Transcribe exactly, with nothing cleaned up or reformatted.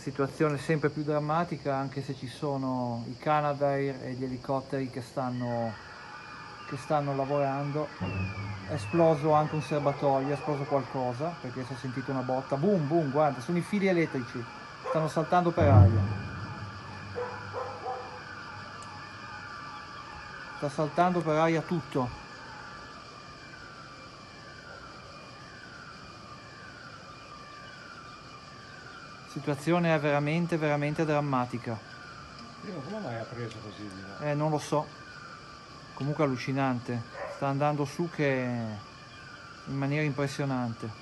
Situazione sempre più drammatica, anche se ci sono i Canadair e gli elicotteri che stanno, che stanno lavorando. È esploso anche un serbatoio, è esploso qualcosa perché si è sentito una botta. Boom, boom, guarda, sono i fili elettrici, stanno saltando per aria. Sta saltando per aria tutto. La situazione è veramente, veramente drammatica. Prima come mai ha preso così? No? Eh, non lo so. Comunque allucinante. Sta andando su che in maniera impressionante.